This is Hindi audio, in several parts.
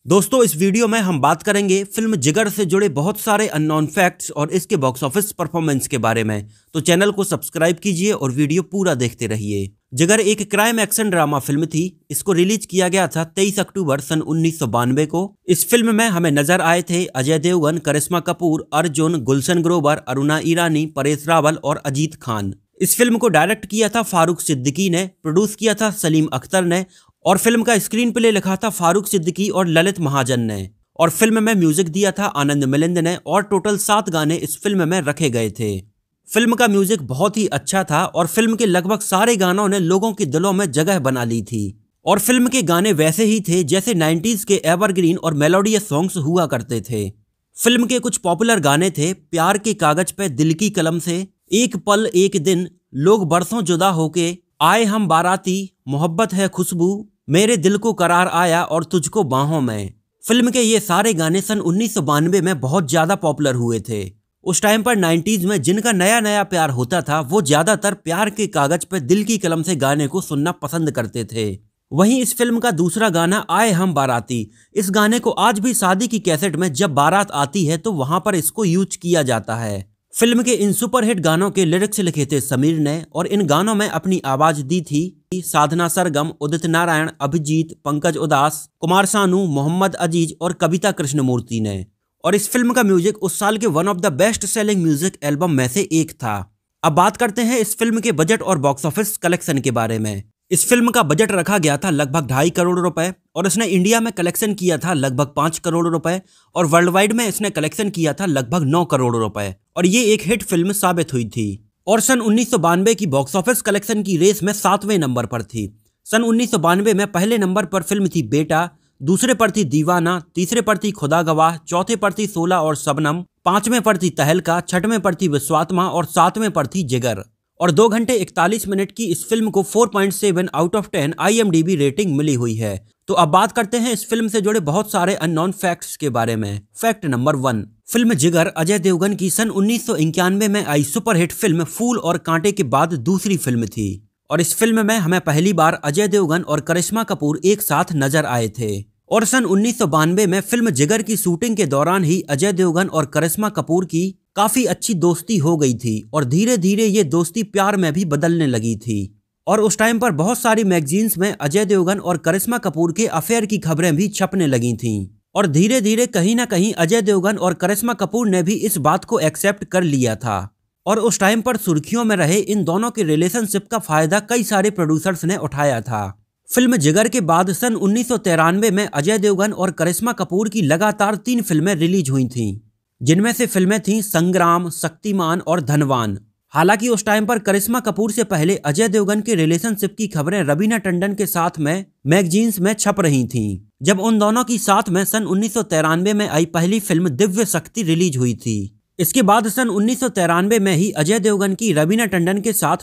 दोस्तों इस वीडियो में हम बात करेंगे फिल्म जिगर से जुड़े बहुत सारे अननोन फैक्ट्स और इसके बॉक्स ऑफिस परफॉर्मेंस के बारे में। तो चैनल को सब्सक्राइब कीजिए और वीडियो पूरा देखते रहिए। जिगर एक क्राइम एक्शन ड्रामा फिल्म थी। इसको रिलीज किया गया था 23 अक्टूबर सन 1992 को। इस फिल्म में हमें नजर आए थे अजय देवगन, करिश्मा कपूर, अर्जुन, गुलशन ग्रोवर, अरुणा ईरानी, परेश रावल और अजीत खान। इस फिल्म को डायरेक्ट किया था फारूक सिद्दीकी ने, प्रोड्यूस किया था सलीम अख्तर ने और फिल्म का स्क्रीन प्ले लिखा था फारूक सिद्दीकी और ललित महाजन ने। और फिल्म में म्यूजिक दिया था आनंद मिलिंद ने और टोटल 7 गाने इस फिल्म में रखे गए थे। फिल्म का म्यूजिक बहुत ही अच्छा था और फिल्म के लगभग सारे गानों ने लोगों के दिलों में जगह बना ली थी। और फिल्म के गाने वैसे ही थे जैसे 90s के एवरग्रीन और मेलोडियस सॉन्ग्स हुआ करते थे। फिल्म के कुछ पॉपुलर गाने थे प्यार के कागज पे दिल की कलम से, एक पल एक दिन, लोग बरसों जुदा होके, आए हम बाराती, मोहब्बत है खुशबू, मेरे दिल को करार आया और तुझको बाहों में। फिल्म के ये सारे गाने सन 1992 में बहुत ज्यादा पॉपुलर हुए थे। उस टाइम पर 90s में जिनका नया नया प्यार होता था वो ज्यादातर प्यार के कागज पर दिल की कलम से गाने को सुनना पसंद करते थे। वहीं इस फिल्म का दूसरा गाना आए हम बाराती, इस गाने को आज भी शादी की कैसेट में जब बारात आती है तो वहां पर इसको यूज किया जाता है। फिल्म के इन सुपरहिट गानों के लिरिक्स लिखे थे समीर ने और इन गानों में अपनी आवाज दी थी साधना सरगम, उदित नारायण, अभिजीत, पंकज उदास, कुमार सानू, मोहम्मद अजीज और कविता कृष्णमूर्ति ने। और इस फिल्म का म्यूजिक उस साल के one of the best selling music album में से एक था। अब बात करते हैं इस फिल्म के बजट और बॉक्स ऑफिस कलेक्शन के बारे में। इस फिल्म का बजट रखा गया था लगभग 2.5 करोड़ रुपए और इसने इंडिया में कलेक्शन किया था लगभग 5 करोड़ रुपए और वर्ल्ड वाइड में इसने कलेक्शन किया था लगभग 9 करोड़ रुपए और ये एक हिट फिल्म साबित हुई थी। और सन 1992 की बॉक्स ऑफिस कलेक्शन की रेस में 7वें नंबर पर थी। सन 1992 में पहले नंबर पर फिल्म थी बेटा, दूसरे पर थी दीवाना, तीसरे पर थी खुदा गवाह, चौथे पर थी 16 और शबनम, 5वें पर थी तहलका, 6वें पर थी विश्वात्मा और 7वें पर थी जिगर। और 2 घंटे 41 मिनट की इस फिल्म को 4.7 आउट ऑफ 10 IMDb रेटिंग मिली हुई है। तो अब बात करते हैं इस फिल्म से जुड़े बहुत सारे अननोन फैक्ट्स के बारे में। फैक्ट नंबर 1, फिल्म जिगर अजय देवगन की सन 1991 में आई सुपरहिट फिल्म फूल और कांटे के बाद दूसरी फिल्म थी। और इस फिल्म में हमें पहली बार अजय देवगन और करिश्मा कपूर एक साथ नजर आए थे। और सन 1992 में फिल्म जिगर की शूटिंग के दौरान ही अजय देवगन और करिश्मा कपूर की काफी अच्छी दोस्ती हो गई थी और धीरे धीरे ये दोस्ती प्यार में भी बदलने लगी थी। और उस टाइम पर बहुत सारी मैगजीन्स में अजय देवगन और करिश्मा कपूर के अफेयर की खबरें भी छपने लगी थीं। और धीरे धीरे कहीं ना कहीं अजय देवगन और करिश्मा कपूर ने भी इस बात को एक्सेप्ट कर लिया था। और उस टाइम पर सुर्खियों में रहे इन दोनों के रिलेशनशिप का फायदा कई सारे प्रोड्यूसर्स ने उठाया था। फिल्म जिगर के बाद सन 1993 में अजय देवगन और करिश्मा कपूर की लगातार 3 फिल्में रिलीज हुई थीं, जिनमें से फिल्में थीं संग्राम, शक्तिमान और धनवान। हालांकि उस टाइम पर करिश्मा कपूर से पहले अजय देवगन के रिलेशनशिप की खबरें रवीना टंडन के साथ में मैगजीन्स में छप रही थीं, जब उन दोनों की साथ में सन 1993 में आई पहली फिल्म दिव्य शक्ति रिलीज हुई थी। इसके बाद सन 1993 में ही अजय देवगन की रवीना टंडन के साथ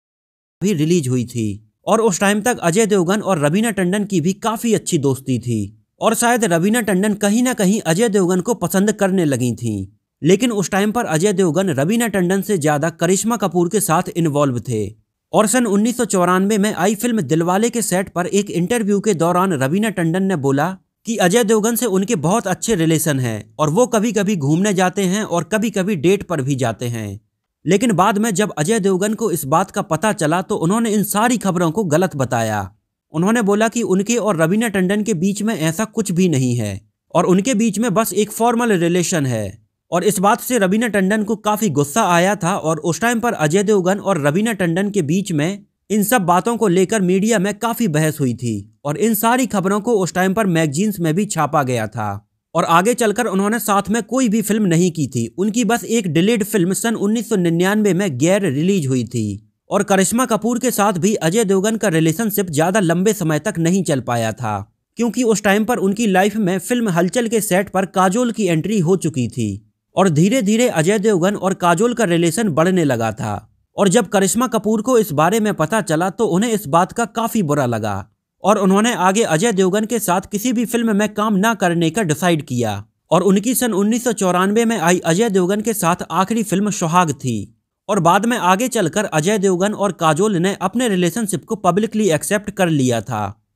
भी रिलीज हुई थी। और उस टाइम तक अजय देवगन और रवीना टंडन की भी काफी अच्छी दोस्ती थी और शायद रवीना टंडन कहीं ना कहीं अजय देवगन को पसंद करने लगी थीं। लेकिन उस टाइम पर अजय देवगन रवीना टंडन से ज्यादा करिश्मा कपूर के साथ इन्वॉल्व थे। और सन 1994 में आई फिल्म दिलवाले के सेट पर एक इंटरव्यू के दौरान रवीना टंडन ने बोला कि अजय देवगन से उनके बहुत अच्छे रिलेशन हैं और वो कभी कभी घूमने जाते हैं और कभी कभी डेट पर भी जाते हैं। लेकिन बाद में जब अजय देवगन को इस बात का पता चला तो उन्होंने इन सारी खबरों को गलत बताया। उन्होंने बोला कि उनके और रवीना टंडन के बीच में ऐसा कुछ भी नहीं है और उनके बीच में बस एक फॉर्मल रिलेशन है। और इस बात से रवीना टंडन को काफी गुस्सा आया था और उस टाइम पर अजय देवगन और रवीना टंडन के बीच में इन सब बातों को लेकर मीडिया में काफी बहस हुई थी और इन सारी खबरों को उस टाइम पर मैगजीन्स में भी छापा गया था। और आगे चलकर उन्होंने साथ में कोई भी फिल्म नहीं की थी। उनकी बस एक डिलेड फिल्म सन 1999 में गैर रिलीज हुई थी। और करिश्मा कपूर के साथ भी अजय देवगन का रिलेशनशिप ज्यादा लंबे समय तक नहीं चल पाया था, क्योंकि उस टाइम पर उनकी लाइफ में फिल्म हलचल के सेट पर काजोल की एंट्री हो चुकी थी और धीरे धीरे अजय देवगन और काजोल का रिलेशन बढ़ने लगा था। और जब करिश्मा कपूर को इस बारे में पता चला तो उन्हें इस बात का काफी बुरा लगा और उन्होंने आगे अजय देवगन के साथ किसी भी फिल्म में काम ना करने का डिसाइड किया। और उनकी सन 1994 में आई अजय देवगन के साथ आखिरी फिल्म सुहाग थी। और बाद में आगे चलकर अजय देवगन और काजोल ने अपने रिलेशनशिप को पब्लिकली एक्सेप्ट कर लिया था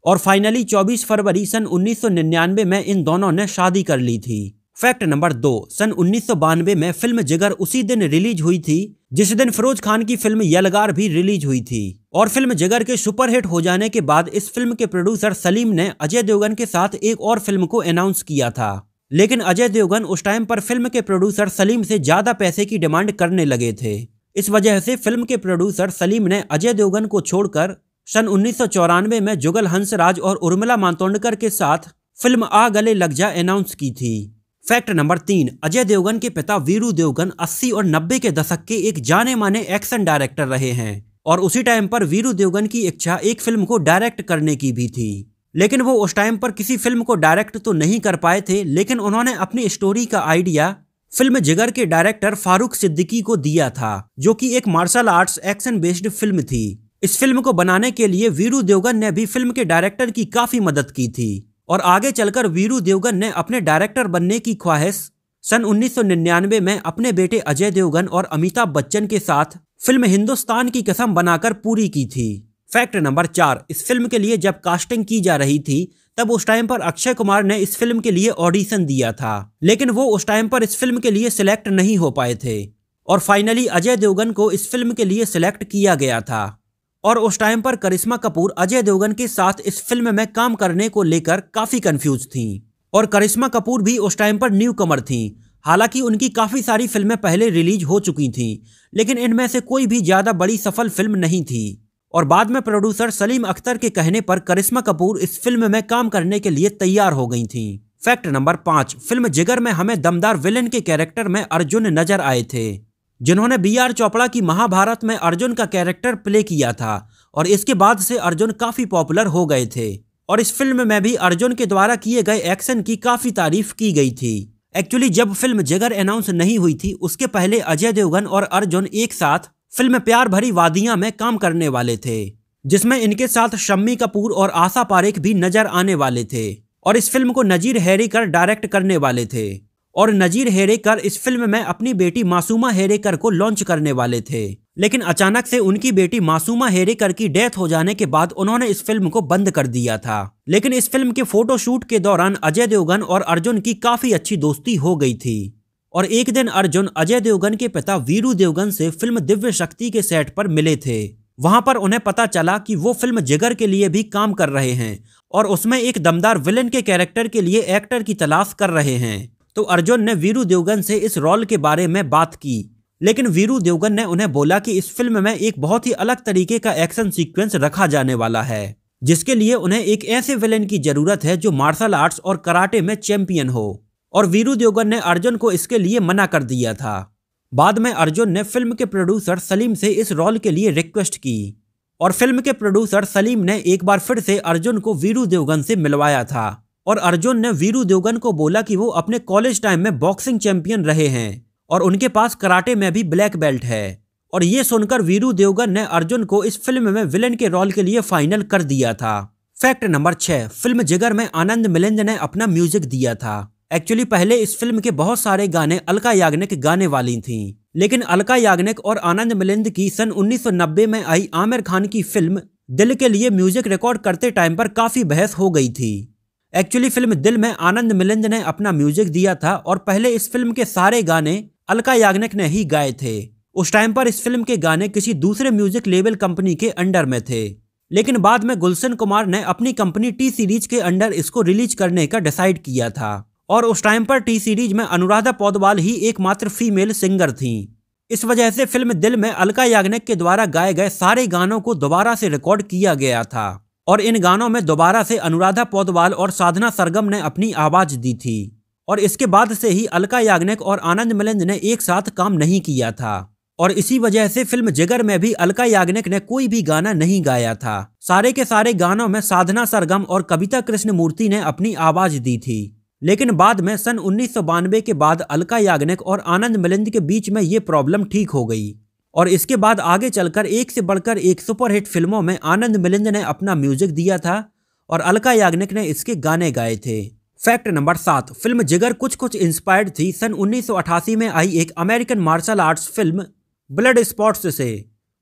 और फाइनली 24 फरवरी सन 1999 में इन दोनों ने शादी कर ली थी। फैक्ट नंबर 2, सन 1992 में फिल्म जिगर उसी दिन रिलीज हुई थी जिस दिन फिरोज खान की फिल्म यलगार भी रिलीज हुई थी। और फिल्म जिगर के सुपरहिट हो जाने के बाद इस फिल्म के प्रोड्यूसर सलीम ने अजय देवगन के साथ एक और फिल्म को अनाउंस किया था, लेकिन अजय देवगन उस टाइम पर फिल्म के प्रोड्यूसर सलीम से ज्यादा पैसे की डिमांड करने लगे थे। इस वजह से फिल्म के प्रोड्यूसर सलीम ने अजय देवगन को छोड़कर सन 1994 में जुगल हंसराज और उर्मिला मातोंडकर के साथ फिल्म आ गले लग जा अनाउंस की थी। फैक्ट नंबर 3, अजय देवगन के पिता वीरू देवगन 80 और 90 के दशक के एक जाने माने एक्शन डायरेक्टर रहे हैं और उसी टाइम पर वीरू देवगन की इच्छा एक फिल्म को डायरेक्ट करने की भी थी, लेकिन वो उस टाइम पर किसी फिल्म को डायरेक्ट तो नहीं कर पाए थे, लेकिन उन्होंने अपनी स्टोरी का आइडिया फिल्म जिगर के डायरेक्टर फारूक सिद्दीकी को दिया था, जो कि एक martial arts action based film थी। इस फिल्म को बनाने के लिए वीरू देवगन ने भी फिल्म के डायरेक्टर की काफी मदद की थी और आगे चलकर वीरू देवगन ने अपने डायरेक्टर बनने की ख्वाहिश सन 1999 में अपने बेटे अजय देवगन और अमिताभ बच्चन के साथ फिल्म हिंदुस्तान की कसम बनाकर पूरी की थी। फैक्ट नंबर 4, इस फिल्म के लिए जब कास्टिंग की जा रही थी तब उस टाइम पर अक्षय कुमार ने इस फिल्म के लिए ऑडिशन दिया था, लेकिन वो उस टाइम पर इस फिल्म के लिए सिलेक्ट नहीं हो पाए थे और फाइनली अजय देवगन को इस फिल्म के लिए सिलेक्ट किया गया था। और उस टाइम पर करिश्मा कपूर अजय देवगन के साथ इस फिल्म में काम करने को लेकर काफी कंफ्यूज थीं और करिश्मा कपूर भी उस टाइम पर न्यू कमर थीं। हालांकि उनकी काफी सारी फिल्में पहले रिलीज हो चुकी थीं, लेकिन इनमें से कोई भी ज्यादा बड़ी सफल फिल्म नहीं थी और बाद में प्रोड्यूसर सलीम अख्तर के कहने पर करिश्मा कपूर इस फिल्म में काम करने के लिए तैयार हो गई थीं। फैक्ट नंबर 5, फिल्म जिगर में हमें दमदार विलेन के कैरेक्टर में अर्जुन नजर आए थे, जिन्होंने B.R. चोपड़ा की महाभारत में अर्जुन का कैरेक्टर प्ले किया था और इसके बाद से अर्जुन काफी पॉपुलर हो गए थे और इस फिल्म में भी अर्जुन के द्वारा किए गए एक्शन की काफी तारीफ की गई थी। एक्चुअली जब फिल्म जिगर अनाउंस नहीं हुई थी उसके पहले अजय देवगन और अर्जुन एक साथ फिल्म प्यार भरी वादियां में काम करने वाले थे, जिसमें इनके साथ शम्मी कपूर और आशा पारेख भी नजर आने वाले थे और इस फिल्म को नजीर हेरेकर डायरेक्ट करने वाले थे और नजीर हेरेकर इस फिल्म में अपनी बेटी मासूमा हेरेकर को लॉन्च करने वाले थे, लेकिन अचानक से उनकी बेटी मासूमा हेरेकर की डेथ हो जाने के बाद उन्होंने इस फिल्म को बंद कर दिया था। लेकिन इस फिल्म के फोटोशूट के दौरान अजय देवगन और अर्जुन की काफी अच्छी दोस्ती हो गई थी और एक दिन अर्जुन अजय देवगन के पिता वीरू देवगन से फिल्म दिव्य शक्ति के सेट पर मिले थे। वहां पर उन्हें पता चला कि वो फिल्म जिगर के लिए भी काम कर रहे हैं और उसमें एक दमदार विलेन के कैरेक्टर के लिए एक्टर की तलाश कर रहे हैं। तो अर्जुन ने वीरू देवगन से इस रोल के बारे में बात की, लेकिन वीरू देवगन ने उन्हें बोला कि इस फिल्म में एक बहुत ही अलग तरीके का एक्शन सीक्वेंस रखा जाने वाला है, जिसके लिए उन्हें एक ऐसे विलेन की जरूरत है जो मार्शल आर्ट्स और कराटे में चैंपियन हो और वीरू देवगन ने अर्जुन को इसके लिए मना कर दिया था। बाद में अर्जुन ने फिल्म के प्रोड्यूसर सलीम से इस रोल के लिए रिक्वेस्ट की और फिल्म के प्रोड्यूसर सलीम ने एक बार फिर से अर्जुन को वीरू देवगन से मिलवाया था और अर्जुन ने वीरू देवगन को बोला कि वो अपने कॉलेज टाइम में बॉक्सिंग चैंपियन रहे हैं और उनके पास कराटे में भी ब्लैक बेल्ट है और ये सुनकर वीरू देवगन ने अर्जुन को इस फिल्म में विलेन के रोल के लिए फाइनल कर दिया था। फैक्ट नंबर 6, फिल्म जिगर में आनंद मिलिंद ने अपना म्यूजिक दिया था। एक्चुअली पहले इस फिल्म के बहुत सारे गाने अलका याग्निक गाने वाली थीं, लेकिन अलका याग्निक और आनंद मिलिंद की सन 1990 में आई आमिर खान की फिल्म दिल के लिए म्यूजिक रिकॉर्ड करते टाइम पर काफी बहस हो गई थी। एक्चुअली फिल्म दिल में आनंद मिलिंद ने अपना म्यूजिक दिया था और पहले इस फिल्म के सारे गाने अलका याग्निक ने ही गाए थे। उस टाइम पर इस फिल्म के गाने किसी दूसरे म्यूजिक लेबल कंपनी के अंडर में थे, लेकिन बाद में गुलशन कुमार ने अपनी कंपनी टी सीरीज के अंडर इसको रिलीज करने का डिसाइड किया था और उस टाइम पर टी सीरीज में अनुराधा पौडवाल ही एकमात्र फीमेल सिंगर थीं। इस वजह से फिल्म दिल में अलका याग्निक के द्वारा गाए गए सारे गानों को दोबारा से रिकॉर्ड किया गया था और इन गानों में दोबारा से अनुराधा पौडवाल और साधना सरगम ने अपनी आवाज दी थी और इसके बाद से ही अलका याग्निक और आनंद मिलिंद ने एक साथ काम नहीं किया था और इसी वजह से फिल्म जिगर में भी अलका याग्निक ने कोई भी गाना नहीं गाया था। सारे के सारे गानों में साधना सरगम और कविता कृष्णमूर्ति ने अपनी आवाज दी थी, लेकिन बाद में सन 1992 के बाद अलका याग्निक और आनंद मिलिंद के बीच में ये प्रॉब्लम ठीक हो गई और इसके बाद आगे चलकर एक से बढ़कर एक सुपरहिट फिल्मों में आनंद मिलिंद ने अपना म्यूजिक दिया था और अलका याग्निक ने इसके गाने गाए थे। फैक्ट नंबर 7, फिल्म जिगर कुछ कुछ इंस्पायर्ड थी सन 1988 में आई एक American martial arts film Bloodsport से।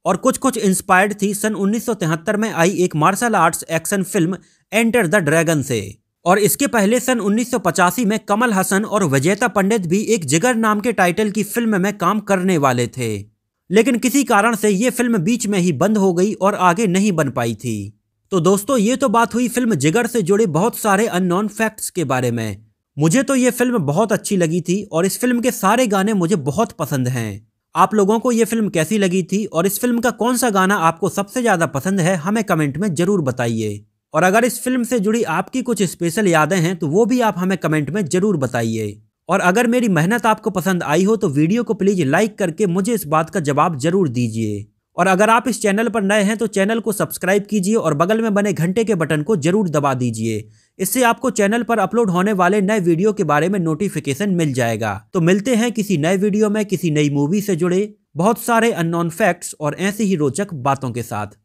और कुछ कुछ इंस्पायर्ड थी सन 1973 में आई एक martial arts action film Enter the Dragon से। और इसके पहले सन 1985 में कमल हसन और विजेता पंडित भी एक जिगर नाम के टाइटल की फिल्म में काम करने वाले थे, लेकिन किसी कारण से ये फिल्म बीच में ही बंद हो गई और आगे नहीं बन पाई थी। तो दोस्तों, ये तो बात हुई फिल्म जिगर से जुड़े बहुत सारे अननोन फैक्ट्स के बारे में। मुझे तो ये फिल्म बहुत अच्छी लगी थी और इस फिल्म के सारे गाने मुझे बहुत पसंद हैं। आप लोगों को ये फिल्म कैसी लगी थी और इस फिल्म का कौन सा गाना आपको सबसे ज्यादा पसंद है, हमें कमेंट में जरूर बताइए। और अगर इस फिल्म से जुड़ी आपकी कुछ स्पेशल यादें हैं तो वो भी आप हमें कमेंट में जरूर बताइए। और अगर मेरी मेहनत आपको पसंद आई हो तो वीडियो को प्लीज लाइक करके मुझे इस बात का जवाब जरूर दीजिए। और अगर आप इस चैनल पर नए हैं तो चैनल को सब्सक्राइब कीजिए और बगल में बने घंटे के बटन को जरूर दबा दीजिए। इससे आपको चैनल पर अपलोड होने वाले नए वीडियो के बारे में नोटिफिकेशन मिल जाएगा। तो मिलते हैं किसी नए वीडियो में किसी नई मूवी से जुड़े बहुत सारे अननोन फैक्ट्स और ऐसी ही रोचक बातों के साथ।